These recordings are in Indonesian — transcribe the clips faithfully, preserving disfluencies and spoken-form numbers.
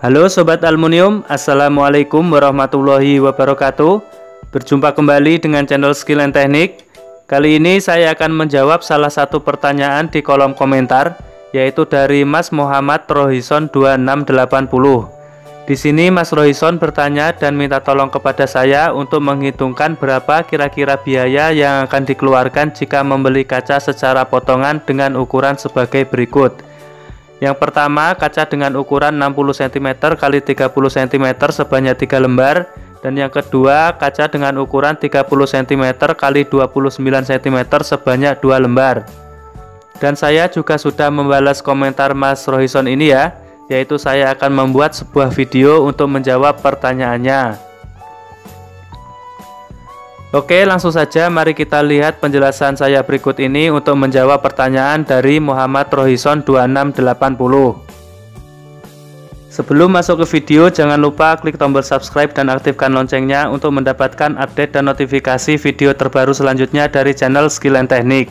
Halo Sobat Aluminium, Assalamualaikum warahmatullahi wabarakatuh. Berjumpa kembali dengan channel Skill and Teknik. Kali ini saya akan menjawab salah satu pertanyaan di kolom komentar, yaitu dari Mas Muhammad Rohison dua enam delapan nol. Di sini Mas Rohison bertanya dan minta tolong kepada saya untuk menghitungkan berapa kira-kira biaya yang akan dikeluarkan jika membeli kaca secara potongan dengan ukuran sebagai berikut. Yang pertama, kaca dengan ukuran enam puluh sentimeter kali tiga puluh sentimeter sebanyak tiga lembar. Dan yang kedua, kaca dengan ukuran tiga puluh sentimeter kali dua puluh sembilan sentimeter sebanyak dua lembar. Dan saya juga sudah membalas komentar Mas Rohison ini ya, yaitu saya akan membuat sebuah video untuk menjawab pertanyaannya. Oke, langsung saja mari kita lihat penjelasan saya berikut ini untuk menjawab pertanyaan dari Muhammad Rohison dua enam delapan nol. Sebelum masuk ke video, jangan lupa klik tombol subscribe dan aktifkan loncengnya untuk mendapatkan update dan notifikasi video terbaru selanjutnya dari channel Skill and Teknik.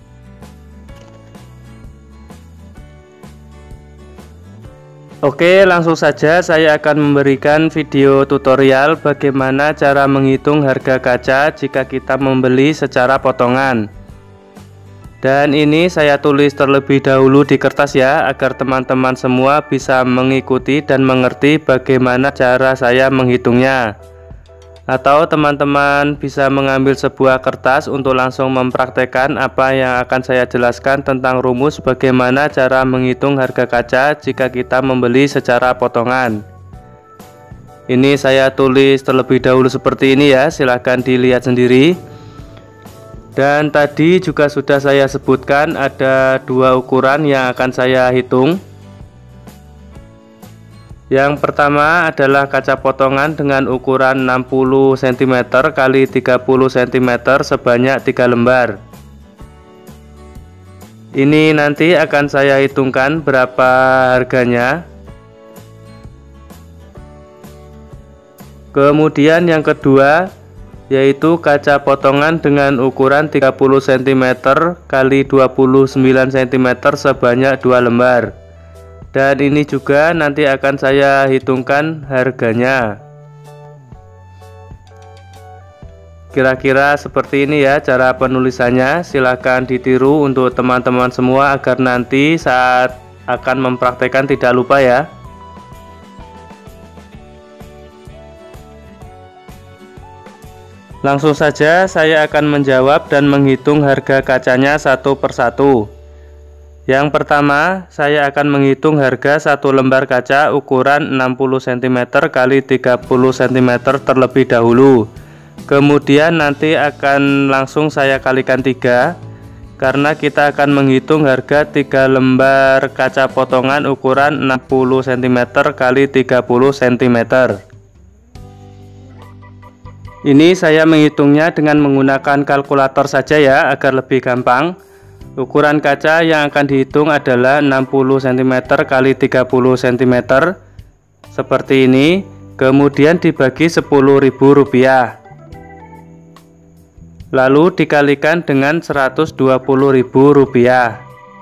Oke, langsung saja saya akan memberikan video tutorial bagaimana cara menghitung harga kaca jika kita membeli secara potongan. Dan ini saya tulis terlebih dahulu di kertas ya, agar teman-teman semua bisa mengikuti dan mengerti bagaimana cara saya menghitungnya. Atau teman-teman bisa mengambil sebuah kertas untuk langsung mempraktekkan apa yang akan saya jelaskan tentang rumus bagaimana cara menghitung harga kaca jika kita membeli secara potongan. Ini saya tulis terlebih dahulu seperti ini ya, silahkan dilihat sendiri. Dan tadi juga sudah saya sebutkan ada dua ukuran yang akan saya hitung. Yang pertama adalah kaca potongan dengan ukuran enam puluh sentimeter kali tiga puluh sentimeter sebanyak tiga lembar. Ini nanti akan saya hitungkan berapa harganya. Kemudian yang kedua yaitu kaca potongan dengan ukuran tiga puluh sentimeter kali dua puluh sembilan sentimeter sebanyak dua lembar. Dan ini juga nanti akan saya hitungkan harganya. Kira-kira seperti ini ya cara penulisannya. Silahkan ditiru untuk teman-teman semua agar nanti saat akan mempraktekkan tidak lupa ya. Langsung saja saya akan menjawab dan menghitung harga kacanya satu persatu. Yang pertama, saya akan menghitung harga satu lembar kaca ukuran enam puluh sentimeter kali tiga puluh sentimeter terlebih dahulu. Kemudian nanti akan langsung saya kalikan tiga, karena kita akan menghitung harga tiga lembar kaca potongan ukuran enam puluh sentimeter kali tiga puluh sentimeter. Ini saya menghitungnya dengan menggunakan kalkulator saja ya, agar lebih gampang. Ukuran kaca yang akan dihitung adalah enam puluh sentimeter kali tiga puluh sentimeter seperti ini, kemudian dibagi sepuluh ribu rupiah, lalu dikalikan dengan seratus dua puluh ribu rupiah.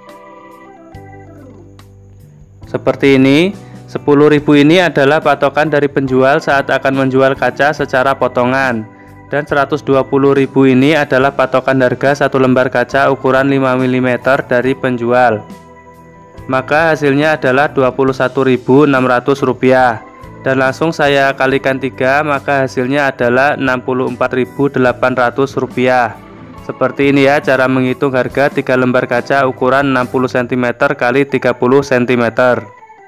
Seperti ini. sepuluh ribu ini adalah patokan dari penjual saat akan menjual kaca secara potongan. Dan seratus dua puluh ribu ini adalah patokan harga satu lembar kaca ukuran lima milimeter dari penjual. Maka hasilnya adalah dua puluh satu ribu enam ratus rupiah. Dan langsung saya kalikan tiga, maka hasilnya adalah enam puluh empat ribu delapan ratus rupiah. Seperti ini ya cara menghitung harga tiga lembar kaca ukuran enam puluh sentimeter kali tiga puluh sentimeter.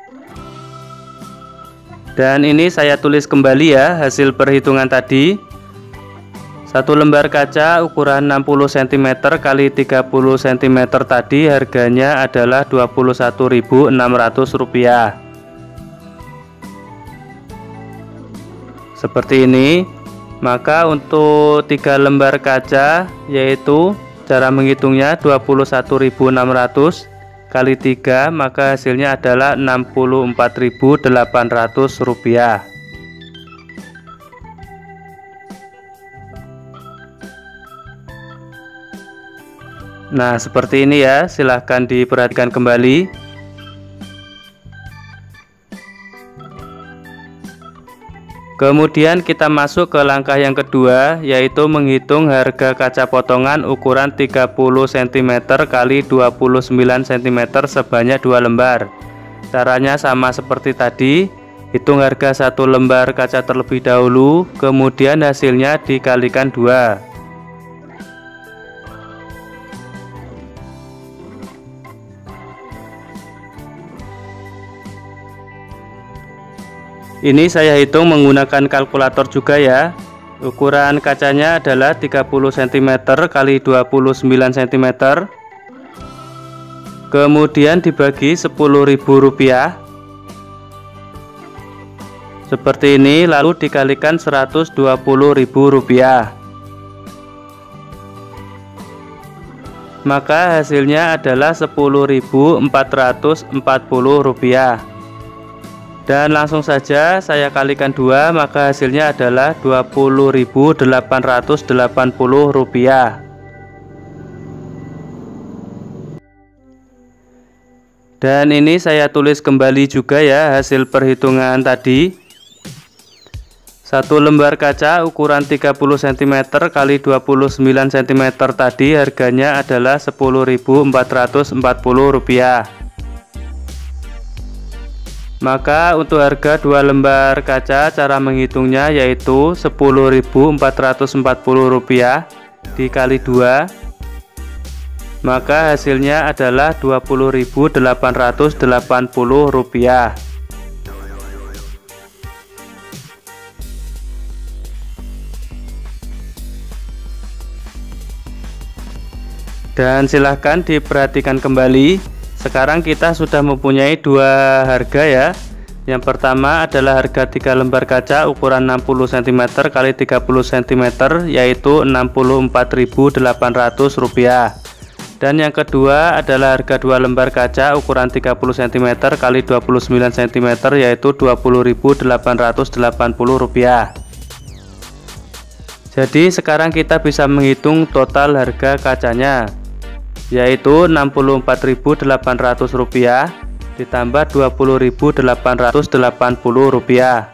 Dan ini saya tulis kembali ya hasil perhitungan tadi. Satu lembar kaca ukuran enam puluh sentimeter kali tiga puluh sentimeter tadi harganya adalah dua puluh satu ribu enam ratus rupiah. Seperti ini. Maka untuk tiga lembar kaca yaitu cara menghitungnya dua puluh satu ribu enam ratus kali tiga, maka hasilnya adalah enam puluh empat ribu delapan ratus rupiah. Nah, seperti ini ya, silahkan diperhatikan kembali. Kemudian kita masuk ke langkah yang kedua, yaitu menghitung harga kaca potongan ukuran tiga puluh sentimeter kali dua puluh sembilan sentimeter sebanyak dua lembar. Caranya sama seperti tadi, hitung harga satu lembar kaca terlebih dahulu, kemudian hasilnya dikalikan dua. Ini saya hitung menggunakan kalkulator juga ya. Ukuran kacanya adalah tiga puluh sentimeter kali dua puluh sembilan sentimeter. Kemudian dibagi sepuluh ribu rupiah. Seperti ini, lalu dikalikan seratus dua puluh ribu rupiah. Maka hasilnya adalah sepuluh ribu empat ratus empat puluh rupiah. Dan langsung saja saya kalikan dua, maka hasilnya adalah dua puluh ribu delapan ratus delapan puluh rupiah. Dan ini saya tulis kembali juga ya hasil perhitungan tadi. Satu lembar kaca ukuran tiga puluh sentimeter kali dua puluh sembilan sentimeter tadi harganya adalah sepuluh ribu empat ratus empat puluh rupiah. Maka untuk harga dua lembar kaca cara menghitungnya yaitu sepuluh ribu empat ratus empat puluh rupiah dikali dua, maka hasilnya adalah dua puluh ribu delapan ratus delapan puluh rupiah. Dan silahkan diperhatikan kembali. Sekarang kita sudah mempunyai dua harga ya. Yang pertama adalah harga tiga lembar kaca ukuran enam puluh sentimeter kali tiga puluh sentimeter yaitu enam puluh empat ribu delapan ratus rupiah. Dan yang kedua adalah harga dua lembar kaca ukuran tiga puluh sentimeter kali dua puluh sembilan sentimeter yaitu dua puluh ribu delapan ratus delapan puluh rupiah. Jadi sekarang kita bisa menghitung total harga kacanya, yaitu enam puluh empat ribu delapan ratus rupiah ditambah dua puluh ribu delapan ratus delapan puluh rupiah.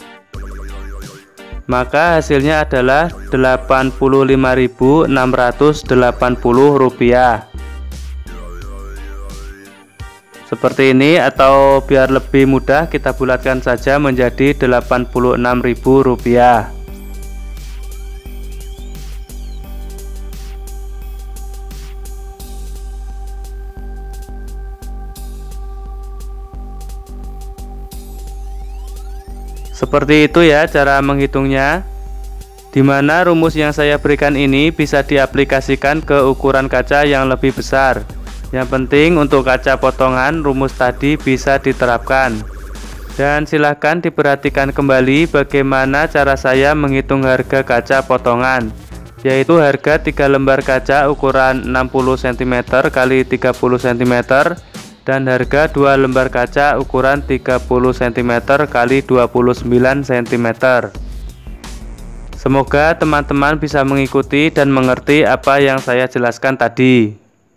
Maka hasilnya adalah delapan puluh lima ribu enam ratus delapan puluh rupiah. Seperti ini, atau biar lebih mudah kita bulatkan saja menjadi delapan puluh enam ribu rupiah. Seperti itu ya cara menghitungnya, dimana rumus yang saya berikan ini bisa diaplikasikan ke ukuran kaca yang lebih besar. Yang penting untuk kaca potongan rumus tadi bisa diterapkan. Dan silahkan diperhatikan kembali bagaimana cara saya menghitung harga kaca potongan, yaitu harga tiga lembar kaca ukuran enam puluh sentimeter kali tiga puluh sentimeter dan harga dua lembar kaca ukuran tiga puluh sentimeter kali dua puluh sembilan sentimeter. Semoga teman-teman bisa mengikuti dan mengerti apa yang saya jelaskan tadi.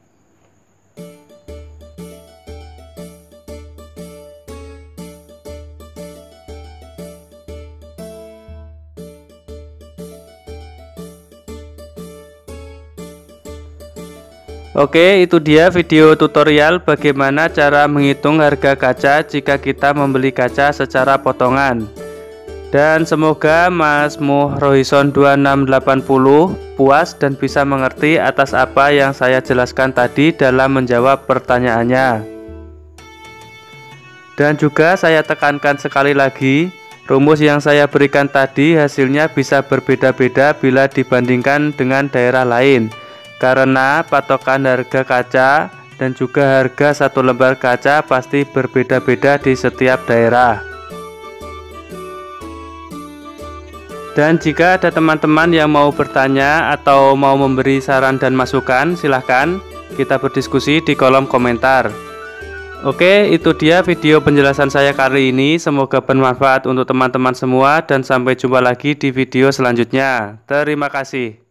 Oke, itu dia video tutorial bagaimana cara menghitung harga kaca jika kita membeli kaca secara potongan. Dan semoga Mas Muhrohison dua enam delapan nol puas dan bisa mengerti atas apa yang saya jelaskan tadi dalam menjawab pertanyaannya. Dan juga saya tekankan sekali lagi, rumus yang saya berikan tadi hasilnya bisa berbeda-beda bila dibandingkan dengan daerah lain, karena patokan harga kaca dan juga harga satu lembar kaca pasti berbeda-beda di setiap daerah. Dan jika ada teman-teman yang mau bertanya atau mau memberi saran dan masukan, silahkan kita berdiskusi di kolom komentar. Oke, itu dia video penjelasan saya kali ini. Semoga bermanfaat untuk teman-teman semua dan sampai jumpa lagi di video selanjutnya. Terima kasih.